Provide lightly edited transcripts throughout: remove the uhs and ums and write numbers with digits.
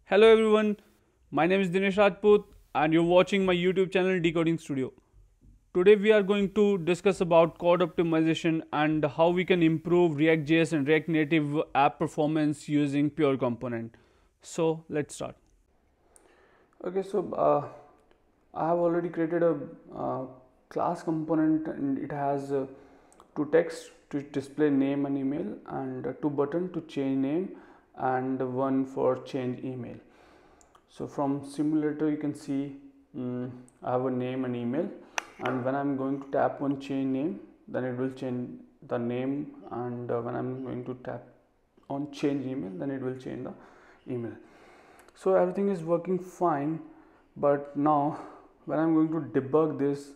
Hello everyone, my name is Dinesh Rajput and you're watching my YouTube channel Decoding Studio. Today we are going to discuss about code optimization and how we can improve React.js and React Native app performance using pure component. So let's start. Okay, so I have already created a class component and it has two text to display name and email and two button to change name and one for change email. So from simulator you can see I have a name and email, and when I'm going to tap on change name, then it will change the name, and when I'm going to tap on change email, then it will change the email. So everything is working fine, but now when I'm going to debug this,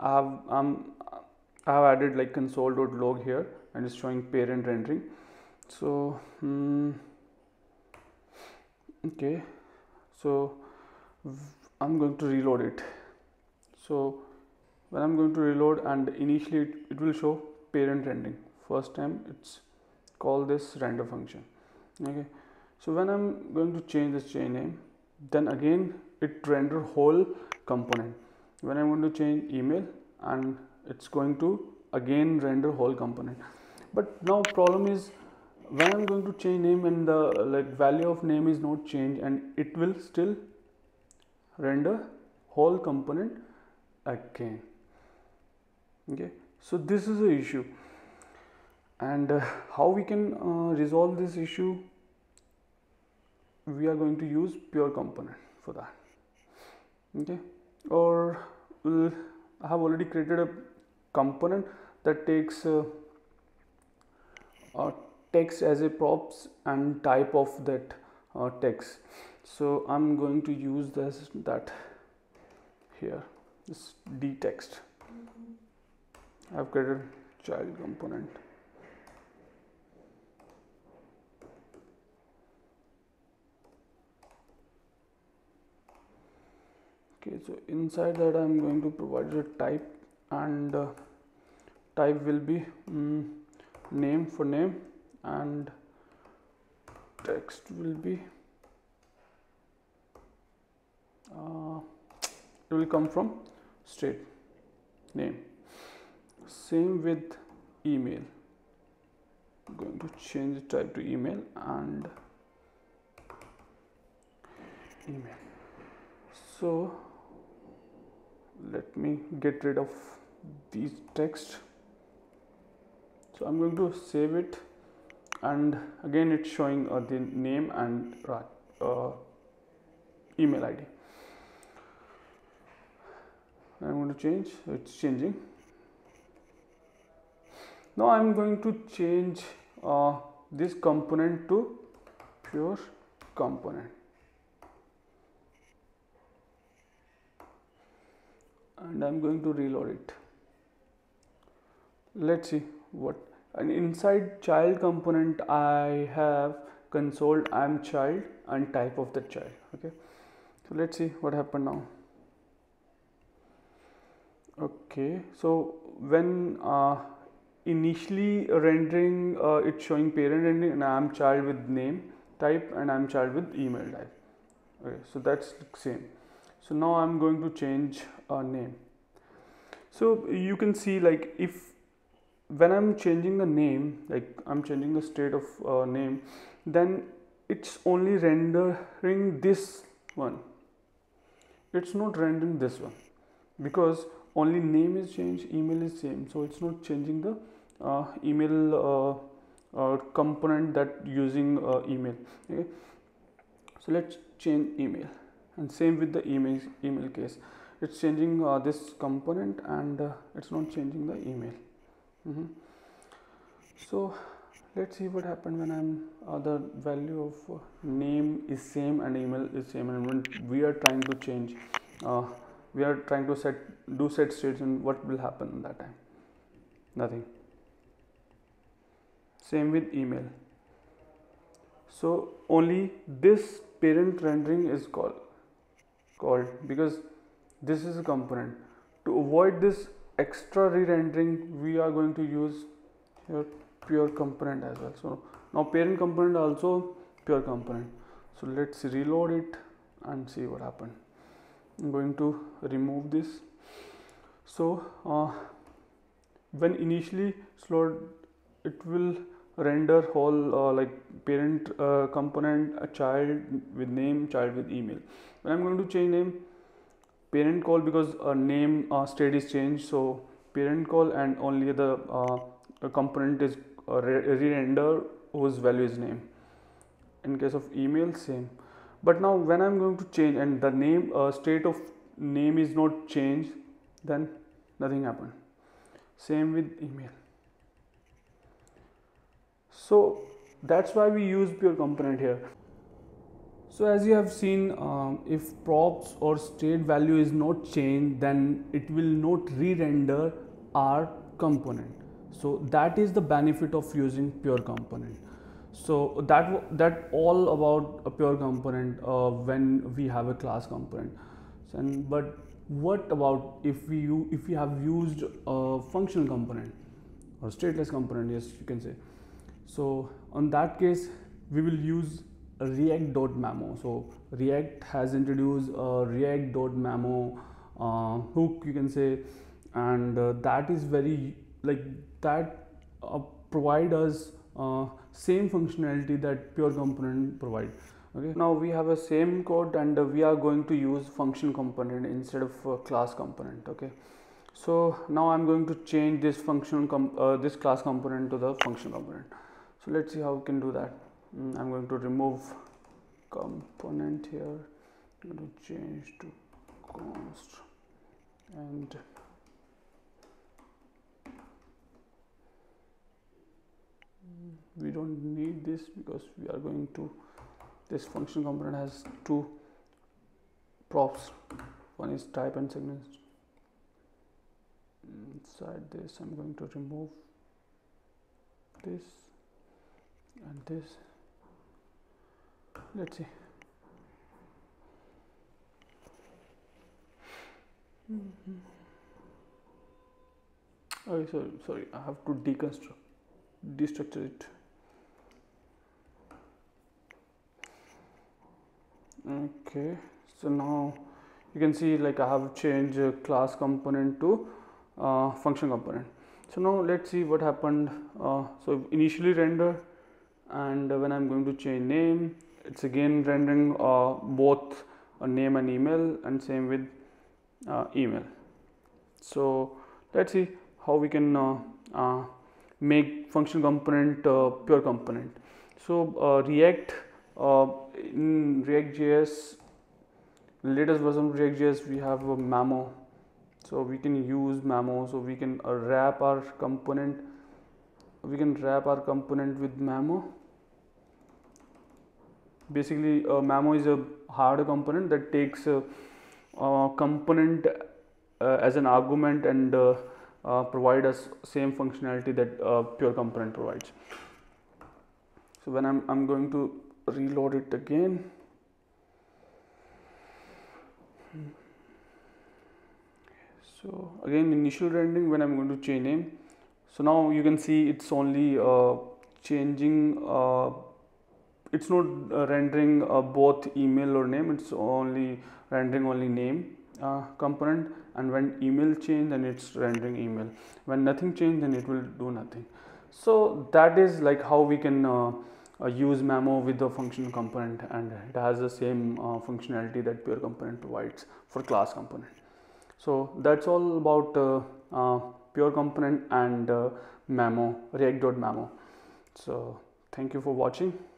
I have added like console.log here and it's showing parent rendering. So okay, so I'm going to reload it. So when I'm going to reload, and initially it will show parent rendering. First time it's call this render function. Okay, so when I'm going to change this chain name, then again it render whole component. When I'm going to change email, and it's going to again render whole component. But now problem is when I'm going to change name and the value of name is not changed, and it will still render whole component again. Okay, so this is the issue, and how we can resolve this issue, we are going to use pure component for that. Okay, or I have already created a component that takes text as a props and type of that text. So I'm going to use that here, this d text. I've created child component. Okay, so inside that I'm going to provide a type, and type will be name for name, and text will be it will come from state name. Same with email. I'm going to change the type to email and email. So let me get rid of these text. So I'm going to save it, and again it's showing the name and email ID. I'm going to change, it's changing. Now I'm going to change this component to pure component, and I'm going to reload it. Let's see what. And inside child component I have console I'm child and type of the child. Okay, so let's see what happened now. Okay, so when initially rendering it's showing parent rendering, and I'm child with name type and I'm child with email type. Okay, so that's the same. So now I'm going to change name. So you can see, like, if when I'm changing the name, like I'm changing the state of name, then it's only rendering this one, it's not rendering this one, because only name is changed, email is same, so it's not changing the email component that using email. Okay, so let's change email, and same with the email case, it's changing this component, and it's not changing the email. So let's see what happened when I'm the value of name is same and email is same, and when we are trying to change we are trying to set states, and what will happen that time? Nothing. Same with email. So only this parent rendering is called because this is a component. To avoid this extra re-rendering, we are going to use here pure component as well. So now parent component also pure component. So let's reload it and see what happened. I'm going to remove this. So when initially slowed, it will render whole like parent component, a child with name, child with email. When I'm going to change name, parent call, because name state is changed, so parent call, and only the component is re-render whose value is name. In case of email, same. But now when I'm going to change and the name state of name is not changed, then nothing happened. Same with email. So that's why we use pure component here. So as you have seen, if props or state value is not changed, then it will not re-render our component. So that is the benefit of using pure component. So that all about a pure component when we have a class component. But what about if we have used a functional component or stateless component? Yes, you can say. So on that case, we will use a React.memo. So React has introduced a React.memo hook, you can say, and that is very like that provide us same functionality that pure component provide. Okay, now we have a same code, and we are going to use function component instead of class component. Okay, so now I'm going to change this this class component to the function component. So let's see how we can do that. I'm going to remove component here. I'm going to change to const, and we don't need this because we are going to, this function component has two props. One is type and segment. Inside this, I'm going to remove this and this. Let's see. Oh, sorry, I have to destructure it. Okay, so now you can see like I have changed class component to function component. So now let's see what happened. So initially render, and when I'm going to change name, it's again rendering both a name and email, and same with email. So let's see how we can make function component pure component. So React in ReactJS, latest version of ReactJS, we have a memo. So we can use memo. So we can wrap our component. We can wrap our component with memo. Basically, memo is a hard component that takes a component as an argument and provide us same functionality that pure component provides. So when I'm going to reload it again. So again, initial rendering, when I'm going to change name. So now you can see it's only changing, it's not rendering both email or name, it's only rendering only name component, and when email change, then it's rendering email. When nothing change, then it will do nothing. So that is like how we can use memo with the function component, and it has the same functionality that pure component provides for class component. So that's all about pure component and memo, React.memo. So thank you for watching.